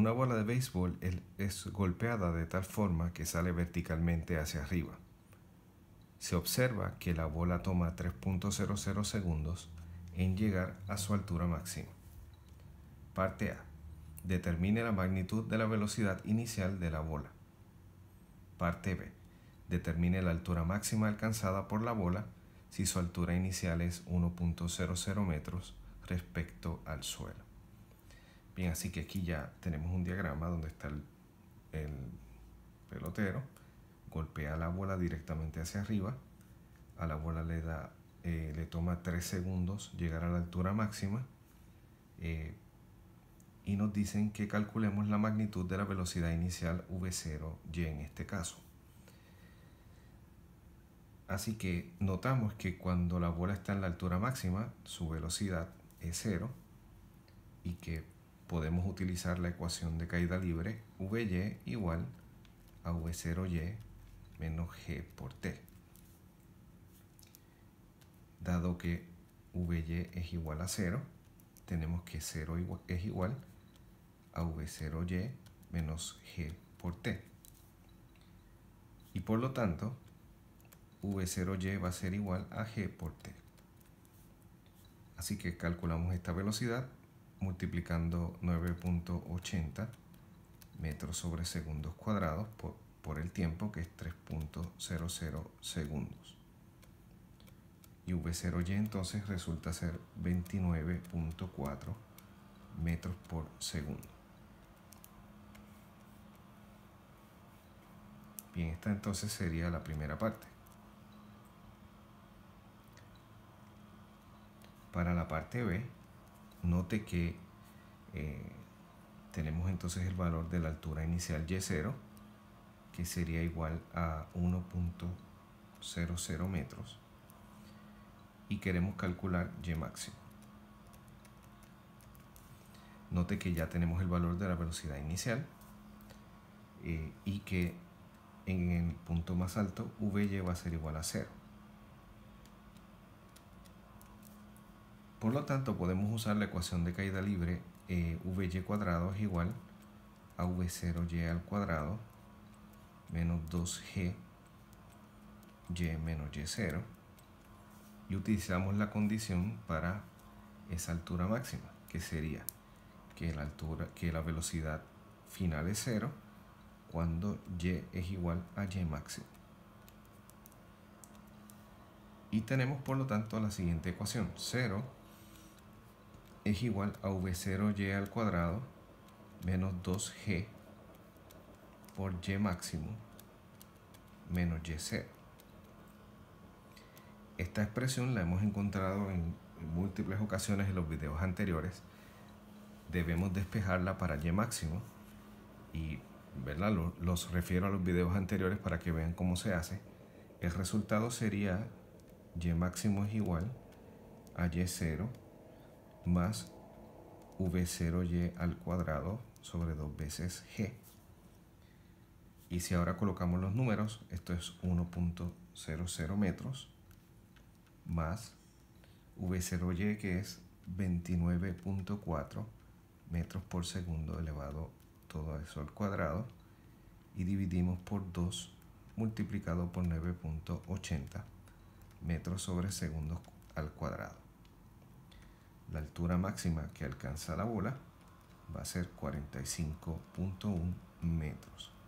Una bola de béisbol es golpeada de tal forma que sale verticalmente hacia arriba. Se observa que la bola toma 3.00 segundos en llegar a su altura máxima. Parte A. Determine la magnitud de la velocidad inicial de la bola. Parte B. Determine la altura máxima alcanzada por la bola si su altura inicial es 1.00 metros respecto al suelo. Bien, así que aquí ya tenemos un diagrama donde está el pelotero, golpea la bola directamente hacia arriba, a la bola le toma 3 segundos llegar a la altura máxima, y nos dicen que calculemos la magnitud de la velocidad inicial v0y en este caso. Así que notamos que cuando la bola está en la altura máxima, su velocidad es 0 y que podemos utilizar la ecuación de caída libre Vy igual a V0y menos g por t. Dado que Vy es igual a 0, tenemos que 0 es igual a V0y menos g por t. Y por lo tanto, V0y va a ser igual a g por t. Así que calculamos esta velocidad multiplicando 9.80 metros sobre segundos cuadrados por el tiempo, que es 3.00 segundos. Y V0y entonces resulta ser 29.4 metros por segundo. Bien, esta entonces sería la primera parte. Para la parte B, note que tenemos entonces el valor de la altura inicial Y0, que sería igual a 1.00 metros, y queremos calcular Y máximo. Note que ya tenemos el valor de la velocidad inicial y que en el punto más alto Vy va a ser igual a 0. Por lo tanto, podemos usar la ecuación de caída libre Vy cuadrado es igual a V0y al cuadrado menos 2g y menos y0, y utilizamos la condición para esa altura máxima, que sería que la velocidad final es 0 cuando y es igual a y máximo. Y tenemos por lo tanto la siguiente ecuación: 0 es igual a V0y al cuadrado menos 2g por y máximo menos y0. Esta expresión la hemos encontrado en múltiples ocasiones en los videos anteriores. Debemos despejarla para y máximo y, ¿verdad?, los refiero a los videos anteriores para que vean cómo se hace. El resultado sería y máximo es igual a y0 más v0y al cuadrado sobre 2 veces g. Y si ahora colocamos los números, esto es 1.00 metros más v0y, que es 29.4 metros por segundo elevado todo eso al cuadrado, y dividimos por 2 multiplicado por 9.80 metros sobre segundos al cuadrado. La altura máxima que alcanza la bola va a ser 45.1 metros.